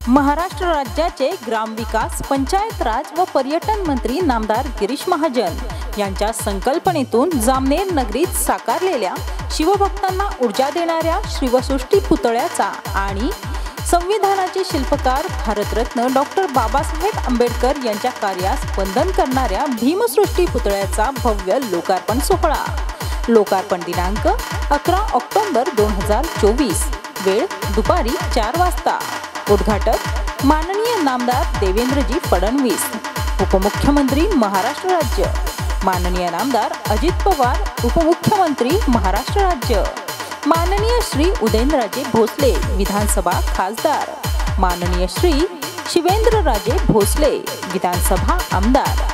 महाराष्ट्र राज्याचे ग्रामविकास, पंचायत राज व पर्यटन मंत्री नामदार गिरीश महाजन यांच्या संकल्पनेतून जामनेर नगरीत साकारलेल्या शिवभक्तांना ऊर्जा देणाऱ्या शिवसृष्टी पुतळ्याचा आणि संविधानाचे शिल्पकार भारतरत्न डॉक्टर बाबासाहेब आंबेडकर यांच्या कार्यास वंदन करणाऱ्या भीमसृष्टी पुतळ्याचा भव्य लोकार्पण सोहळा। लोकार्पण दिनांक 11 ऑक्टोबर 2024, वेळ दुपारी 4 वाजता। उद्घाटक माननीय नामदार देवेंद्रजी फडणवीस, उपमुख्यमंत्री महाराष्ट्र राज्य, माननीय नामदार अजित पवार, उपमुख्यमंत्री महाराष्ट्र राज्य, माननीय श्री उदयनराजे भोसले, विधानसभा खासदार, माननीय श्री शिवेंद्रराजे भोसले, विधानसभा आमदार।